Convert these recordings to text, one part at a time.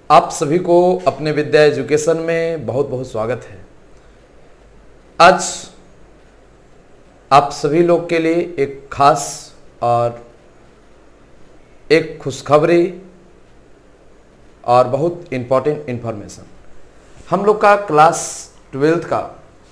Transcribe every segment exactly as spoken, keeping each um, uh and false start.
आप सभी को अपने विद्या एजुकेशन में बहुत बहुत स्वागत है। आज आप सभी लोग के लिए एक खास और एक खुशखबरी और बहुत इम्पोर्टेंट इन्फॉर्मेशन। हम लोग का क्लास ट्वेल्थ का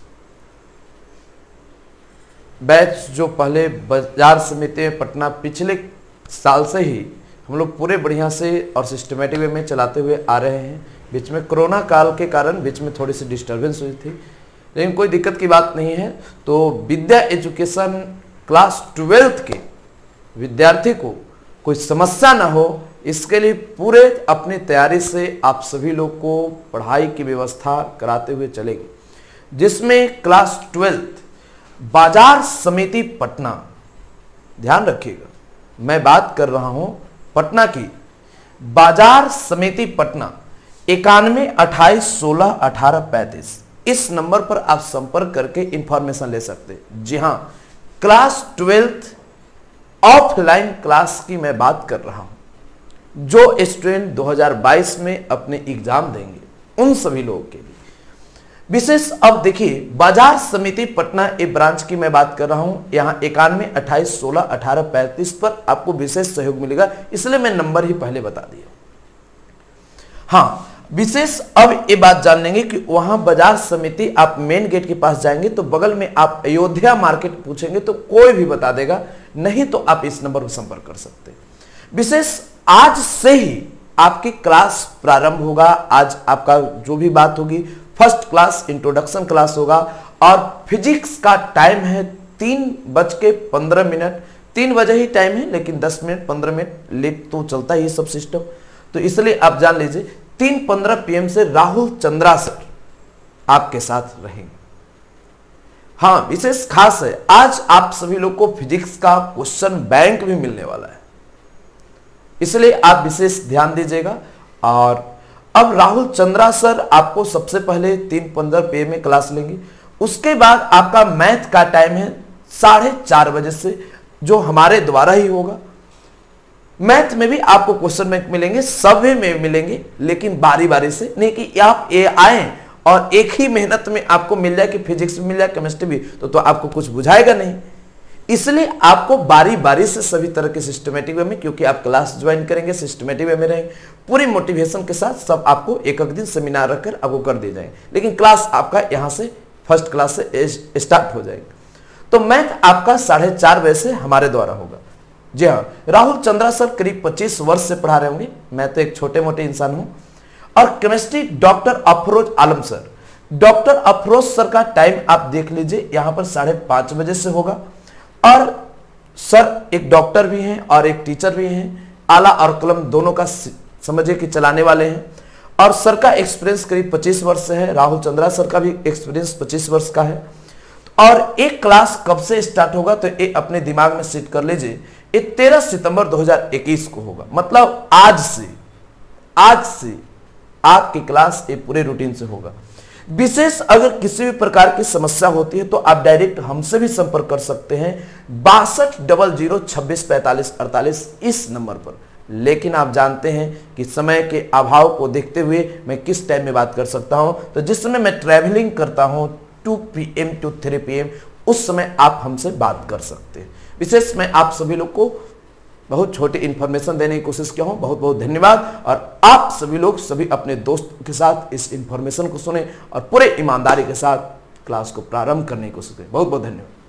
बैच जो पहले बाजार समिति पटना पिछले साल से ही हम लोग पूरे बढ़िया से और सिस्टमेटिक वे में चलाते हुए आ रहे हैं। बीच में कोरोना काल के कारण बीच में थोड़ी सी डिस्टर्बेंस हुई थी, लेकिन कोई दिक्कत की बात नहीं है। तो विद्या एजुकेशन क्लास ट्वेल्थ के विद्यार्थी को कोई समस्या ना हो, इसके लिए पूरे अपनी तैयारी से आप सभी लोग को पढ़ाई की व्यवस्था कराते हुए चलेंगे, जिसमें क्लास ट्वेल्थ बाजार समिति पटना, ध्यान रखिएगा मैं बात कर रहा हूं पटना की बाजार समिति पटना, इक्यानवे अट्ठाईस सोलह अठारह पैंतीस। इस नंबर पर आप संपर्क करके इंफॉर्मेशन ले सकते हैं। जी हां, क्लास ट्वेल्थ ऑफलाइन क्लास की मैं बात कर रहा हूं। जो स्टूडेंट दो हज़ार बाईस में अपने एग्जाम देंगे उन सभी लोगों के लिए विशेष। अब देखिए, बाजार समिति पटना ए ब्रांच की मैं बात कर रहा हूं। यहां इक्यानवे अट्ठाईस सोलह अठारह पैंतीस पर आपको विशेष सहयोग मिलेगा, इसलिए मैं नंबर ही पहले बता दिया। हां, विशेष अब ये बात जान लेंगे कि वहां बाजार समिति आप मेन गेट के पास जाएंगे तो बगल में आप अयोध्या मार्केट पूछेंगे तो कोई भी बता देगा, नहीं तो आप इस नंबर पर संपर्क कर सकते हैं। विशेष आज से ही आपकी क्लास प्रारंभ होगा। आज आपका जो भी बात होगी फर्स्ट क्लास इंट्रोडक्शन क्लास होगा और फिजिक्स का टाइम है तीन बज के पंद्रह मिनट। तीन बजे ही टाइम है, लेकिन दस मिनट पंद्रह मिनट लेट तो चलता ही सब सिस्टम, तो इसलिए आप जान लीजिए तीन पंद्रह पीएम से राहुल चंद्रा सर आपके साथ रहेंगे। हाँ, विशेष खास है, आज आप सभी लोग को फिजिक्स का क्वेश्चन बैंक भी मिलने वाला है, इसलिए आप विशेष ध्यान दीजिएगा। और अब राहुल चंद्रा सर आपको सबसे पहले तीन पंद्रह पीएम में क्लास लेंगे। उसके बाद आपका मैथ का टाइम है साढ़े चार बजे से, जो हमारे द्वारा ही होगा। मैथ में भी आपको क्वेश्चन बैंक मिलेंगे, सभी में मिलेंगे, लेकिन बारी बारी से नहीं कि आप ये आए और एक ही मेहनत में आपको मिल जाए कि फिजिक्स भी मिल जाए केमिस्ट्री भी, तो, तो आपको कुछ बुझाएगा नहीं। इसलिए आपको बारी बारी से सभी तरह के सिस्टमेटिक वे में, क्योंकि आप क्लास ज्वाइन करेंगे सिस्टमेटिक वे में रहेंगे, पूरी मोटिवेशन के साथ सब आपको एक एक दिन सेमिनार रखकर आपको कर दिए जाएंगे। लेकिन क्लास आपका यहां से फर्स्ट क्लास से स्टार्ट हो जाएगी। तो मैथ आपका साढ़े चार बजे से हमारे द्वारा होगा। जी हाँ, राहुल चंद्रा सर करीब पच्चीस वर्ष से पढ़ा रहे होंगे, मैं तो एक छोटे मोटे इंसान हूं। और chemistry doctor Afroz Alam sir, doctor Afroz sir का टाइम आप देख लीजिए, यहां पर साढ़े पांच बजे से होगा। और सर एक डॉक्टर भी हैं और एक टीचर भी हैं, आला और कलम दोनों का समझिए कि चलाने वाले हैं। और सर का एक्सपीरियंस करीब पच्चीस वर्ष से है, राहुल चंद्रा सर का भी एक्सपीरियंस पच्चीस वर्ष का है। और एक क्लास कब से स्टार्ट होगा तो ये अपने दिमाग में सेट कर लीजिए, ये तेरह सितंबर दो हज़ार इक्कीस को होगा। मतलब आज से आज से आपकी क्लास ये पूरे रूटीन से होगा। विशेष अगर किसी भी प्रकार की समस्या होती है तो आप डायरेक्ट हमसे भी संपर्क कर सकते हैं बासठ डबल जीरो छब्बीस पैंतालीस अड़तालीस इस नंबर पर। लेकिन आप जानते हैं कि समय के अभाव को देखते हुए मैं किस टाइम में बात कर सकता हूं, तो जिस समय मैं ट्रैवलिंग करता हूं two P M to three P M उस समय आप हमसे बात कर सकते हैं। विशेष मैं आप सभी लोग को बहुत छोटी इंफॉर्मेशन देने की कोशिश किया हूं, बहुत बहुत धन्यवाद। और आप सभी लोग सभी अपने दोस्तों के साथ इस इंफॉर्मेशन को सुने और पूरे ईमानदारी के साथ क्लास को प्रारंभ करने की कोशिश करें। बहुत बहुत धन्यवाद।